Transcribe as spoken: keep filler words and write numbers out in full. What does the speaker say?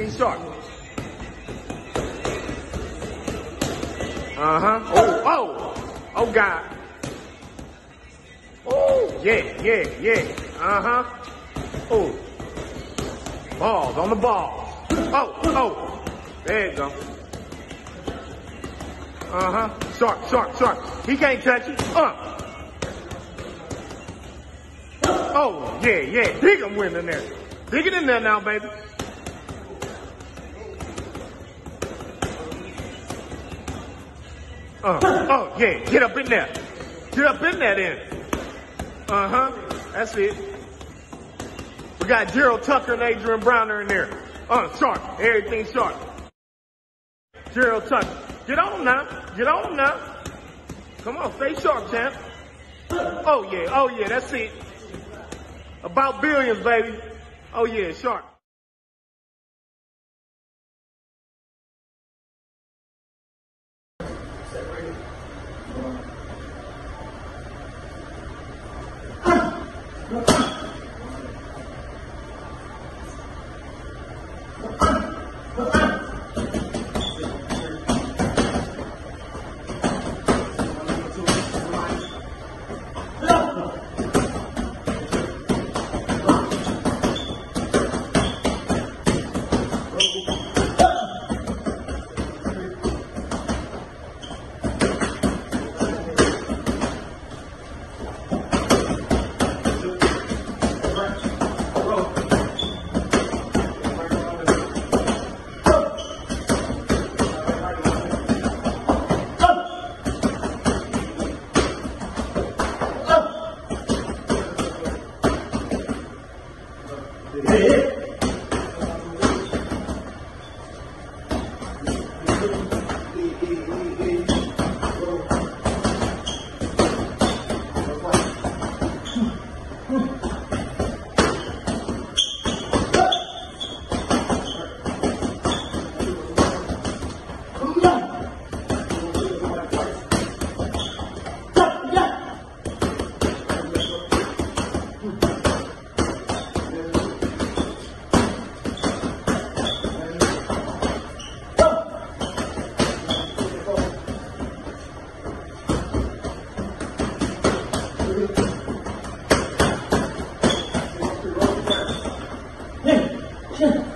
Everything sharp. Uh-huh. Oh, oh. Oh, God. Oh, yeah, yeah, yeah. Uh-huh. Oh. Balls on the balls. Oh, oh. There you go. Uh-huh. Sharp, sharp, sharp. He can't touch you. Uh. Oh, yeah, yeah. Dig him in there. Dig it in there now, baby. Uh, oh, yeah. Get up in there. Get up in there then. Uh-huh. That's it. We got Gerald Tucker and Adrein Broner in there. Uh, sharp. Everything sharp. Gerald Tucker. Get on now. Get on now. Come on, stay sharp, champ. Oh, yeah. Oh, yeah. That's it. About billions, baby. Oh, yeah. Sharp. Sure.